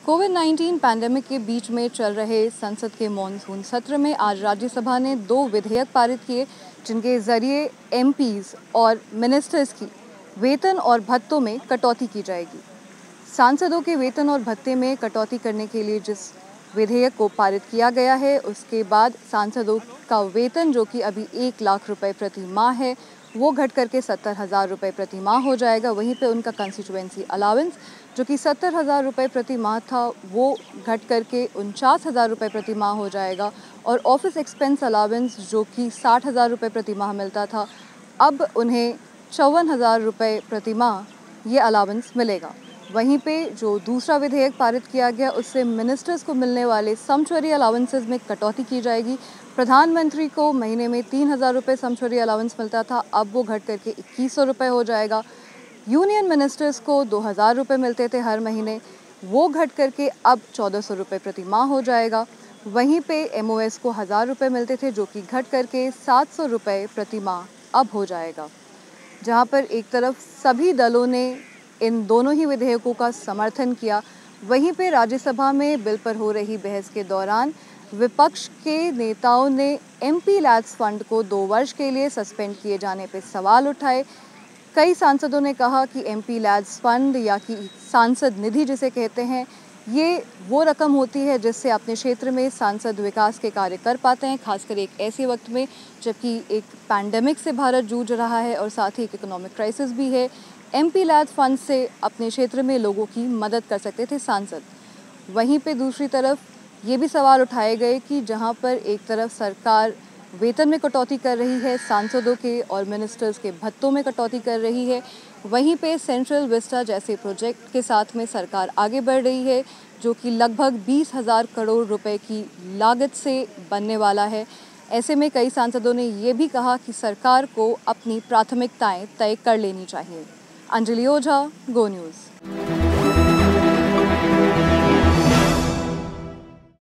कोविड-19 pandemic के बीच में चल रहे संसद के मॉनसून सत्र में आज राज्यसभा ने 2 विधेयक पारित किए, जिनके जरिए एमपीज और मिनिस्टर्स की वेतन और भत्तों में कटौती की जाएगी। सांसदों के वेतन और भत्ते में कटौती करने के लिए जिस विधेयक को पारित किया गया है, उसके बाद सांसदों का वेतन जो कि अभी 1 लाख रुपए प्रति माह है, वो घट करके 70,000 रुपये प्रति माह हो जाएगा। वहीं पे उनका कंस्टिट्यूएंसी अलाउंस जो कि 70,000 रुपये प्रति माह था, वो घट करके 49,000 रुपये प्रति माह हो जाएगा। और ऑफिस एक्सपेंस अलाउंस जो कि 60,000 रुपये प्रति माह मिलता था, अब उन्हें 54,000 रुपये प्रति माह ये अलाउंस मिलेगा। वहीं पे जो दूसरा विधेयक पारित किया गया, उससे मिनिस्टर्स को मिलने वाले सैंक्चुअरी अलाउंसेस में कटौती की जाएगी। प्रधानमंत्री को महीने में 3,000 रुपये सैंक्चुअरी अलाउंस मिलता था, अब वो घट करके 2,100 रुपये हो जाएगा। यूनियन मिनिस्टर्स को 2,000 रुपये मिलते थे हर महीने, वो घट करके अब 1,400 रुपये प्रति माह हो जाएगा। वहीं पे एमओएस को 1,000 रुपये मिलते थे, जो कि घट करके 700 रुपये प्रति माह अब हो जाएगा। जहां पर एक तरफ सभी दलों ने इन दोनों ही विधेयकों का समर्थन किया, वहीं पे राज्यसभा में बिल पर हो रही बहस के दौरान विपक्ष के नेताओं ने एमपी लैड्स फंड को 2 वर्ष के लिए सस्पेंड किए जाने पर सवाल उठाए। कई सांसदों ने कहा कि एमपी लैड्स फंड या कि सांसद निधि जिसे कहते हैं, ये वो रकम होती है जिससे अपने क्षेत्र में सांसद विकास के कार्य कर पाते हैं, खासकर एक ऐसे वक्त में जबकि एक पैंडेमिक से भारत जूझ रहा है और साथ ही एक इकोनॉमिक क्राइसिस भी है। एमपी लैड्स फंड से अपने क्षेत्र में लोगों की मदद कर सकते थे सांसद। वहीं पे दूसरी तरफ ये भी सवाल उठाए गए कि जहां पर एक तरफ सरकार वेतन में कटौती कर रही है, सांसदों के और मिनिस्टर्स के भत्तों में कटौती कर रही है, वहीं पे सेंट्रल विस्टा जैसे प्रोजेक्ट के साथ में सरकार आगे बढ़ रही है, जो कि लगभग 20,000 करोड़ रुपए की लागत से बनने वाला है। ऐसे में कई सांसदों ने ये भी कहा कि सरकार को अपनी प्राथमिकताएं तय कर लेनी चाहिए। Anjali Ojha, go news.